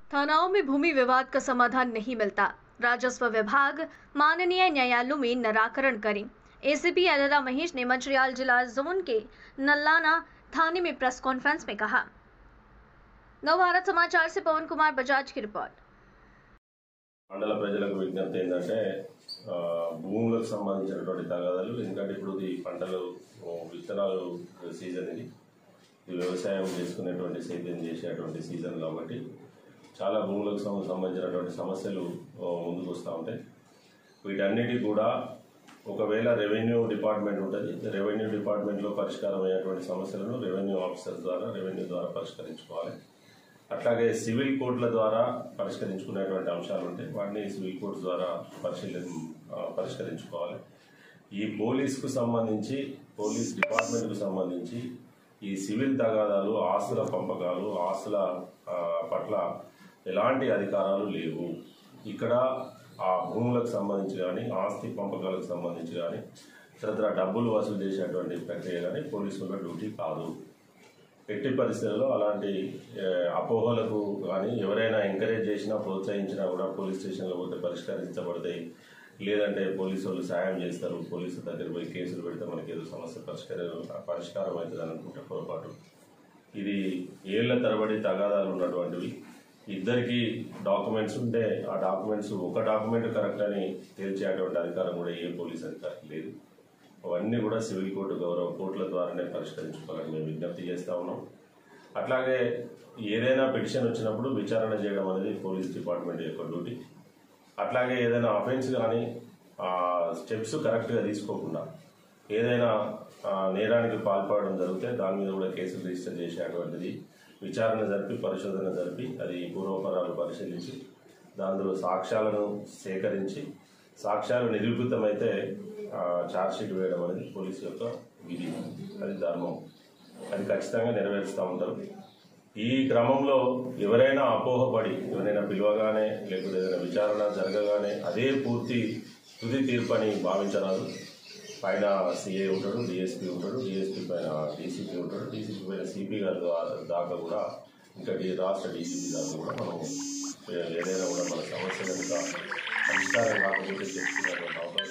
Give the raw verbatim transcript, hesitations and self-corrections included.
थानाओं में भूमि विवाद का समाधान नहीं मिलता। राजस्व विभाग माननीय न्यायालयों में निराकरण करें। एसीपी अनिता महेश ने मंचिर्याल जिला जोन के नल्लाना थाने में प्रेस कॉन्फ्रेंस में कहा। नवभारत समाचार से पवन कुमार बजाज की रिपोर्ट। మండల ప్రజలకు విజ్ఞప్తి ఏంటంటే భూములకు సంబంధించినటువంటి తగాదాలు, ఎందుకంటే ఇప్పుడు ఈ పంటలు విత్తనాలు సీజన్, ఇది ఇది వ్యవసాయం చేసుకునేటువంటి సేద్యం చేసేటువంటి సీజన్ కాబట్టి చాలా భూములకు సంబంధించినటువంటి సమస్యలు ముందుకు వస్తూ ఉంటాయి. వీటన్నిటి కూడా ఒకవేళ రెవెన్యూ డిపార్ట్మెంట్ ఉంటుంది, రెవెన్యూ డిపార్ట్మెంట్లో పరిష్కారం అయ్యేటువంటి సమస్యలను రెవెన్యూ ఆఫీసర్ ద్వారా రెవెన్యూ ద్వారా పరిష్కరించుకోవాలి. అట్లాగే సివిల్ కోర్టుల ద్వారా పరిష్కరించుకునేటువంటి అంశాలు ఉంటాయి, వాటిని సివిల్ కోర్టు ద్వారా పరిశీలన పరిష్కరించుకోవాలి. ఈ పోలీసుకు సంబంధించి, పోలీస్ డిపార్ట్మెంట్కు సంబంధించి ఈ సివిల్ తగాదాలు, ఆస్తుల పంపకాలు, ఆస్తుల పట్ల ఎలాంటి అధికారాలు లేవు. ఇక్కడ ఆ భూములకు సంబంధించి కానీ, ఆస్తి పంపకాలకు సంబంధించి కానీ, ఇతరత్ర డబ్బులు వసూలు చేసేటువంటి ప్రక్రియ కానీ పోలీసుల డ్యూటీ కాదు. ఎట్టి పరిస్థితుల్లో అలాంటి అపోహలకు కానీ ఎవరైనా ఎంకరేజ్ చేసినా, ప్రోత్సహించినా కూడా పోలీస్ స్టేషన్లో పోతే పరిష్కరించబడతాయి, లేదంటే పోలీసు వాళ్ళు సాయం చేస్తారు, పోలీసు దగ్గర పోయి కేసులు పెడితే మనకి ఏదో సమస్య పరిష్కారం పరిష్కారం అవుతుంది అనుకుంటే పొరపాటు. ఇది ఏళ్ల తరబడి తగాదాలు ఉన్నటువంటివి. ఇద్దరికి డాక్యుమెంట్స్ ఉంటే ఆ డాక్యుమెంట్స్ ఒక డాక్యుమెంట్ కరెక్ట్ అని తేల్చేటువంటి అధికారం కూడా ఏ పోలీస్ అధికారికి లేదు. అవన్నీ కూడా సివిల్ కోర్టు, గౌరవ కోర్టుల ద్వారానే పరిష్కరించుకోవాలని మేము విజ్ఞప్తి చేస్తూ ఉన్నాం. అట్లాగే ఏదైనా పిటిషన్ వచ్చినప్పుడు విచారణ చేయడం అనేది పోలీస్ డిపార్ట్మెంట్ యొక్క డ్యూటీ. అట్లాగే ఏదైనా అఫెన్స్ కానీ స్టెప్స్ కరెక్ట్గా తీసుకోకుండా ఏదైనా నేరానికి పాల్పడడం జరిగితే దాని మీద కూడా కేసులు రిజిస్టర్ చేసేటువంటిది విచారణ జరిపి, పరిశోధన జరిపి, అది పూర్వపరాలు పరిశీలించి దానిలో సాక్ష్యాలను సేకరించి సాక్ష్యాలు నిరూపితమైతే ఛార్జ్షీట్ వేయడం అనేది పోలీసు యొక్క విధి, అది ధర్మం, అది ఖచ్చితంగా నెరవేరుస్తూ ఉంటారు. ఈ క్రమంలో ఎవరైనా అపోహపడి ఎవరైనా పిలవగానే లేకపోతే ఏదైనా విచారణ జరగగానే అదే పూర్తి తుది తీర్పు అని భావించరాదు. పైన సిఏ ఉంటాడు, డిఎస్పీ ఉంటాడు, డిఎస్పీ పైన డీసీపీ ఉంటాడు, డీసీపీ పైన సిపి గారి దాకా కూడా, ఇంకా రాష్ట్ర డీసీపీ దాకా కూడా మనం ఏదైనా కూడా మన సమస్య కనుక పరిష్కారం కాకపోతే చెప్పుకునేటువంటి అవకాశం